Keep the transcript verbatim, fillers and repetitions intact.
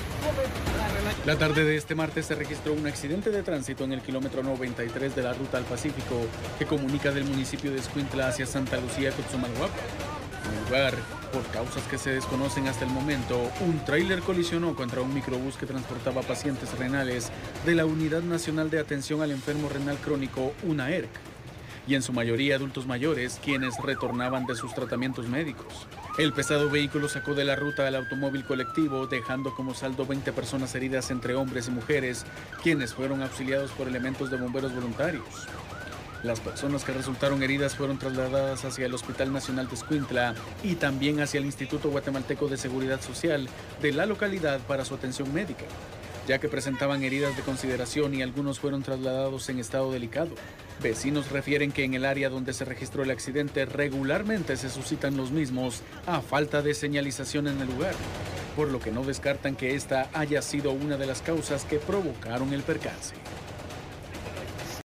La tarde de este martes se registró un accidente de tránsito en el kilómetro noventa y tres de la Ruta al Pacífico que comunica del municipio de Escuintla hacia Santa Lucía, Cotzumalguapa. En el lugar, por causas que se desconocen hasta el momento, un tráiler colisionó contra un microbús que transportaba pacientes renales de la Unidad Nacional de Atención al Enfermo Renal Crónico, UNAERC, y en su mayoría adultos mayores, quienes retornaban de sus tratamientos médicos. El pesado vehículo sacó de la ruta al automóvil colectivo, dejando como saldo veinte personas heridas entre hombres y mujeres, quienes fueron auxiliados por elementos de bomberos voluntarios. Las personas que resultaron heridas fueron trasladadas hacia el Hospital Nacional de Escuintla y también hacia el Instituto Guatemalteco de Seguridad Social de la localidad para su atención médica, ya que presentaban heridas de consideración y algunos fueron trasladados en estado delicado. Vecinos refieren que en el área donde se registró el accidente regularmente se suscitan los mismos a falta de señalización en el lugar, por lo que no descartan que esta haya sido una de las causas que provocaron el percance.